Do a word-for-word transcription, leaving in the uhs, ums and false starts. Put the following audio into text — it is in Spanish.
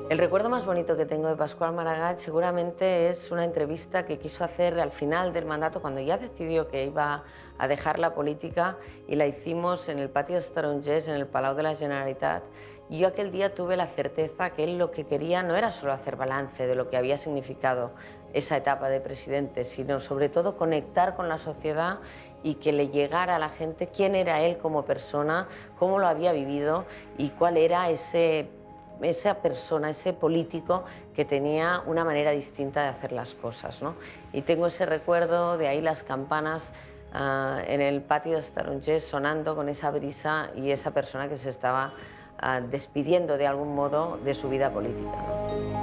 El recuerdo más bonito que tengo de Pascual Maragall seguramente es una entrevista que quiso hacer al final del mandato, cuando ya decidió que iba a dejar la política, y la hicimos en el Patio dels Tarongers, en el Palau de la Generalitat. Y yo aquel día tuve la certeza que él lo que quería no era solo hacer balance de lo que había significado esa etapa de presidente, sino sobre todo conectar con la sociedad y que le llegara a la gente quién era él como persona, cómo lo había vivido y cuál era ese esa persona, ese político que tenía una manera distinta de hacer las cosas, ¿no? Y tengo ese recuerdo, de ahí las campanas uh, en el Patio dels Tarongers sonando con esa brisa y esa persona que se estaba uh, despidiendo de algún modo de su vida política, ¿no?